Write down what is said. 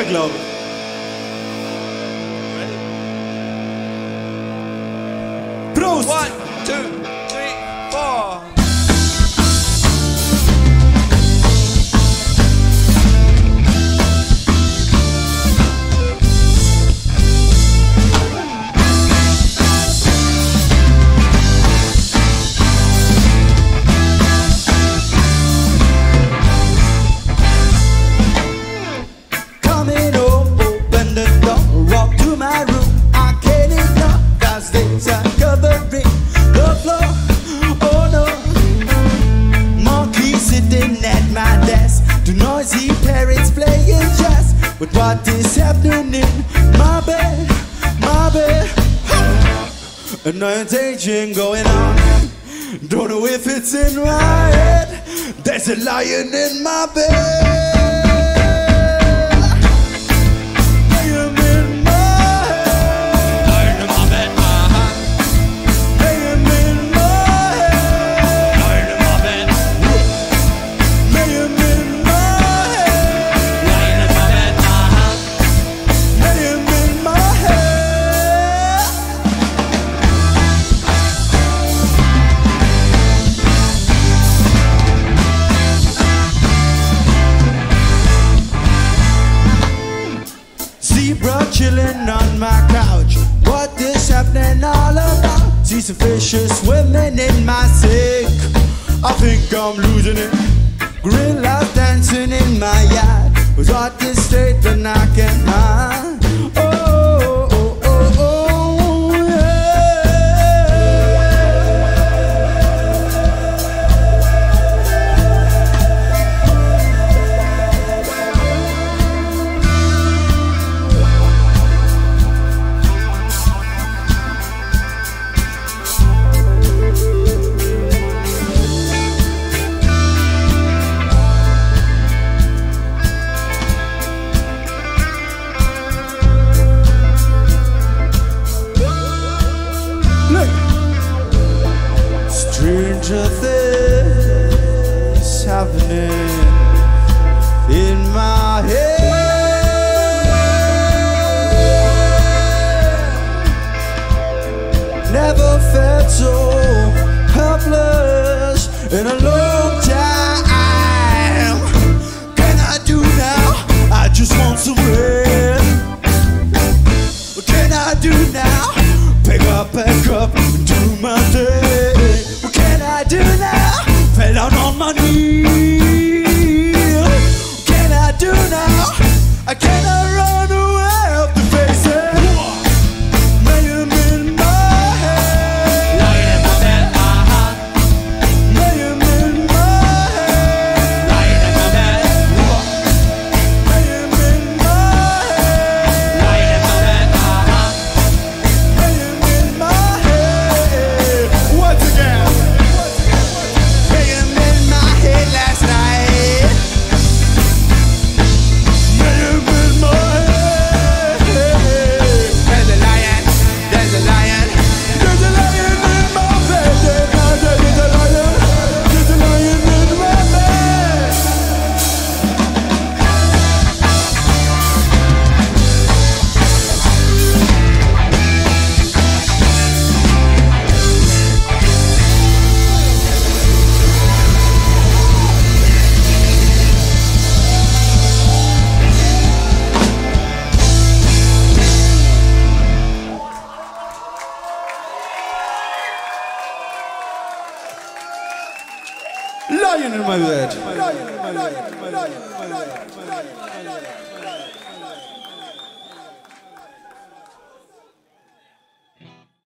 4, glaube ich. Prost! 1, 2, 3, 4. Coming home, open the door, walk to my room. I can't ignore, cause things are covering the floor. Oh no, monkey sitting at my desk, two noisy parents playing chess. But what is happening in my bed, my bed? Another aging going on. Don't know if it's in my head. There's a lion in my bed. Zebra chilling on my couch. What is happening all about? See some fishes swimming in my sink. I think I'm losing it. Gorillas dancing in my yard. Was what this state that I can hide. Oh, oh, oh, oh, yeah. Stranger things happening in my head. Never felt so helpless in a long time. Can I do now? I just want some rest. What can I do now? Pick up and do my day. What can I do now? Fell down on my knees. What can I do now? I cannot run away off the faces. Mayhem in my head. Lying in my bed, Mayhem in my head. Lying in my bed, Mayhem in my head. lying in my bed, Mayhem in my head. Once again. Mayhem in my head last night. Mayhem in my head. There's a lion. There's a lion. There's a lion in my bed. There's a lion. There's a lion in my bed. Lion in my bed. Lion in my bed. Lion in my bed.